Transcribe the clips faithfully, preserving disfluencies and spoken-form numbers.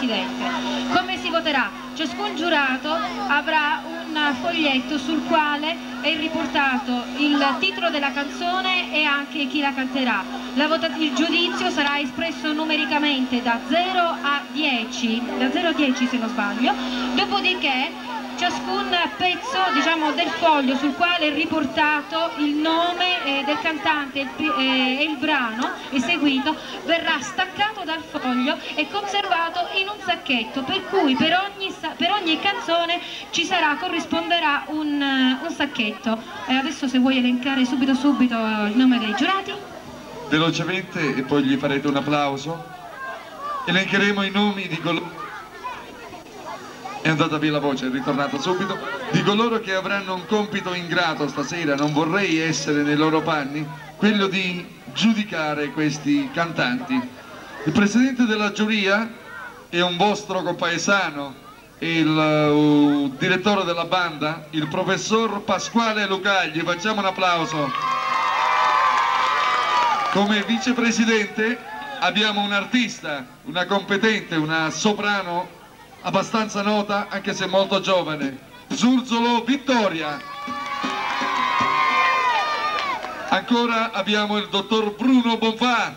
Presidente. Come si voterà? Ciascun giurato avrà un foglietto sul quale è riportato il titolo della canzone e anche chi la canterà. La il giudizio sarà espresso numericamente da zero a dieci, da zero a dieci se non sbaglio, dopodiché ciascun pezzo, diciamo, del foglio sul quale è riportato il nome eh, del cantante e il, eh, il brano eseguito verrà staccato dal foglio e conservato in un sacchetto, per cui per ogni, per ogni canzone ci sarà, corrisponderà un, un sacchetto. E adesso se vuoi elencare subito subito il nome dei giurati. Velocemente, e poi gli farete un applauso. Elencheremo i nomi di coloro... È andata via la voce, è ritornata subito. Di coloro che avranno un compito ingrato stasera, non vorrei essere nei loro panni, quello di giudicare questi cantanti. Il presidente della giuria è un vostro compaesano, il uh, direttore della banda, il professor Pasquale Lucagli. Facciamo un applauso. Come vicepresidente abbiamo un artista, una competente, una soprano abbastanza nota, anche se molto giovane, Zurzolo Vittoria. Ancora abbiamo il dottor Bruno Bonfà,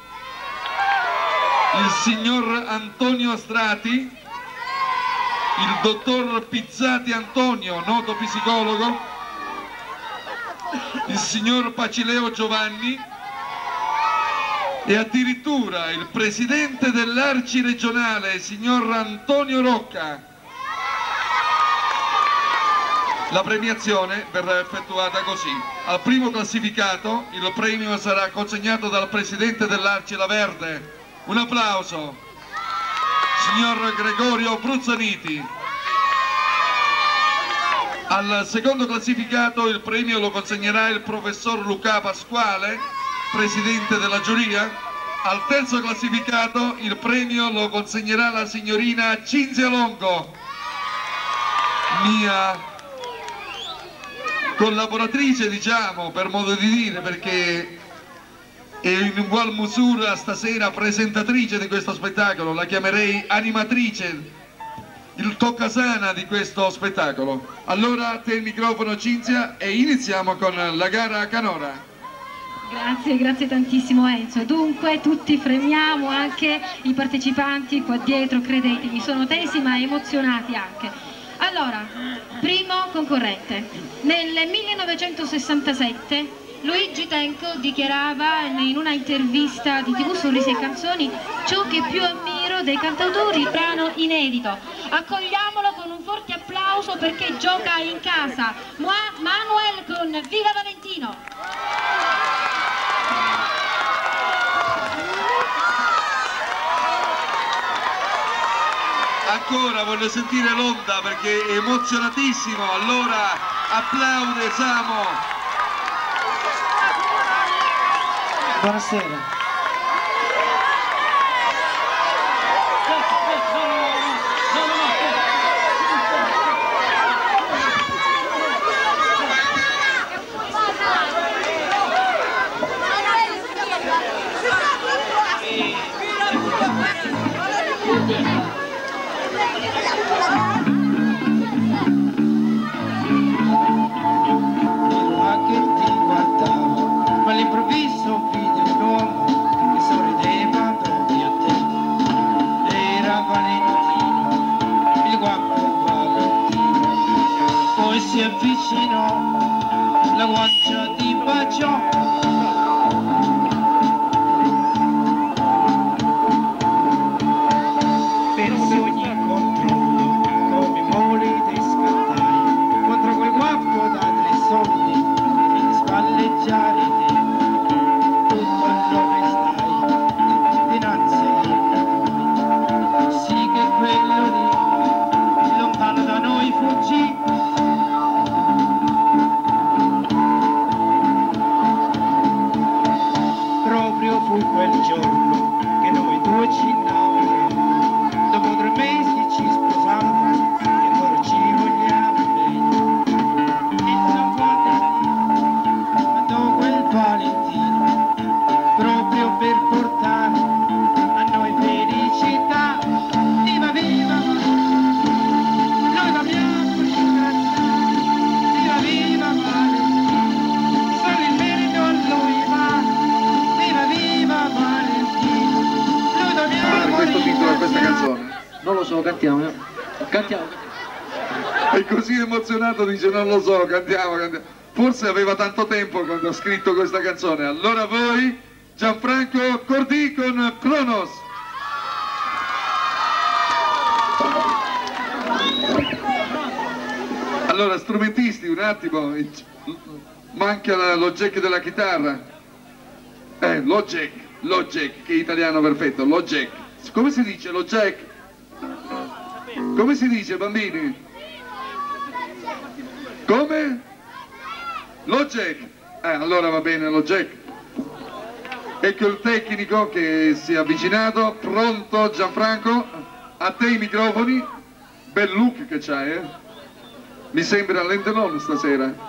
il signor Antonio Strati, il dottor Pizzati Antonio, noto psicologo, il signor Pacileo Giovanni e addirittura il presidente dell'Arci regionale, signor Antonio Rocca. La premiazione verrà effettuata così: al primo classificato il premio sarà consegnato dal presidente dell'Arci La Verde. Un applauso, signor Gregorio Bruzzaniti. Al secondo classificato il premio lo consegnerà il professor Luca Pasquale, presidente della giuria. Al terzo classificato il premio lo consegnerà la signorina Cinzia Longo, mia collaboratrice, diciamo, per modo di dire, perché è in ugual misura stasera presentatrice di questo spettacolo, la chiamerei animatrice, il toccasana di questo spettacolo. Allora a te il microfono, Cinzia, e iniziamo con la gara canora. Grazie, grazie tantissimo Enzo. Dunque tutti fremiamo, anche i partecipanti qua dietro, credetemi, sono tesi ma emozionati anche. Allora, primo concorrente. Nel millenovecentosessantasette Luigi Tenco dichiarava in una intervista di tivù Sorrisi e Canzoni: ciò che più ammiro dei cantautori, il brano inedito. Accogliamolo con un forte applauso perché gioca in casa Manuel con Viva Valentino. Ancora voglio sentire l'onda perché è emozionatissimo, allora applaude Samo. Buonasera. All'improvviso vidi un uomo che sorrideva proprio a te. Era Valentino, il guapo Valentino. Poi si avvicinò, la guancia ti baciò. Persi ogni controllo come monete scattai contro quel guapo da tre soldi e spalleggiare te. Dove stai? Dinanzi sì che quello lì lontano da noi fuggì. Cantiamo, eh? Cantiamo. È così emozionato, dice non lo so, cantiamo, cantiamo. Forse aveva tanto tempo quando ha scritto questa canzone. Allora voi, Gianfranco Cordì con Cronos. Allora, strumentisti, un attimo, manca lo jack della chitarra. Eh, lo jack, lo jack, che è italiano perfetto, lo jack. Come si dice lo jack? Come si dice, bambini? Come? Lo jack. Eh, allora va bene, lo jack. Ecco il tecnico che si è avvicinato. Pronto, Gianfranco? A te i microfoni. Bel look che c'hai, eh? Mi sembra l'Endelon stasera.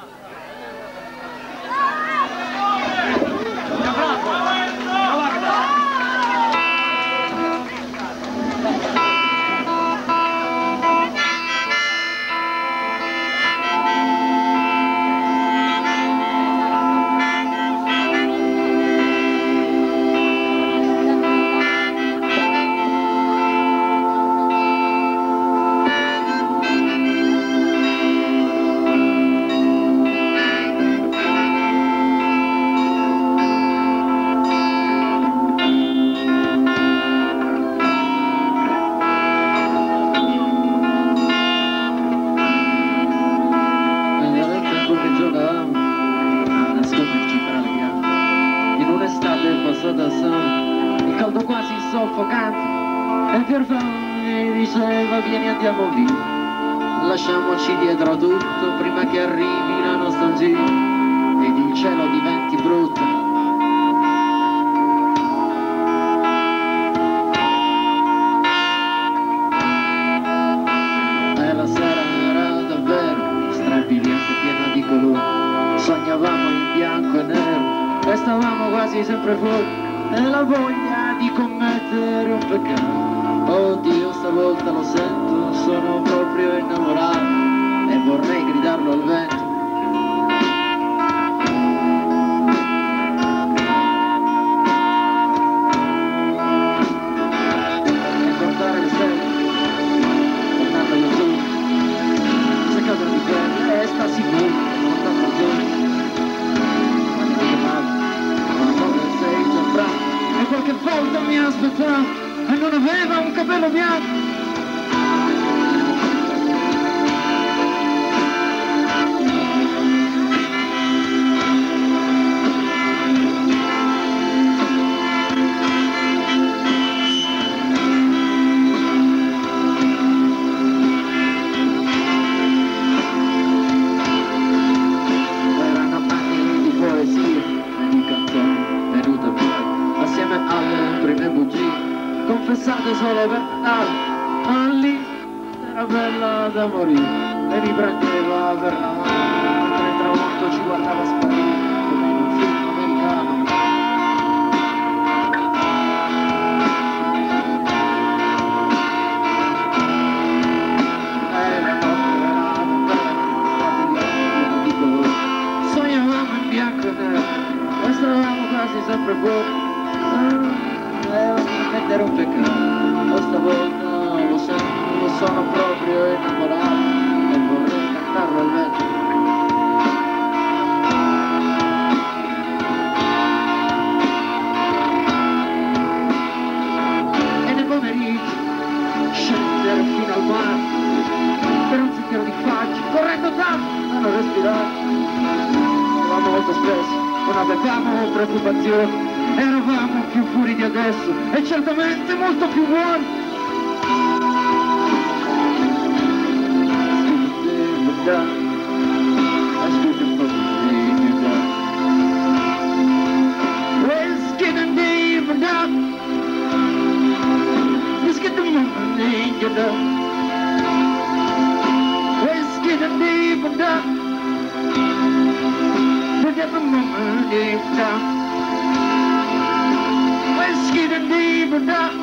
Il caldo quasi soffocante e Pierfrancesco mi diceva vieni andiamo via, lasciamoci dietro tutto prima che arrivi la nostalgia ed il cielo diventi brutto. E la sera era davvero strabiliante, piena di colori, sognavamo in bianco e nero e stavamo quasi sempre fuori e la voglia di commettere un peccato. Oddio, stavolta lo sento, sono proprio innamorato e vorrei gridarlo al vento. E guardare le stelle, tornando lassù, se cadono di pelle e sta sicuro, guardando al giorno. E qualche volta mi aspettava e non aveva un capello bianco. Erano anni di poesia e di canzoni venute fuori assieme alle prime bugie confessate solo per Natale, ma lì era bella da morire e mi prendeva per la mano mentre il tramonto ci guardava sparire come in un film americano. E la notte era davvero di colore, sognavamo in bianco e nero e stavamo quasi sempre fuori. Mettere un peccato, o stavolta lo sento, lo sono proprio innamorato e vorrei cantarlo al vento. E nel pomeriggio scendere fino al mare per un sentiero di faccia, correndo tanto a non respirare. Eravamo molto spesso, non avevamo preoccupazioni, eravamo più fuori di adesso e certamente molto più buoni. Whiskey and deep and down.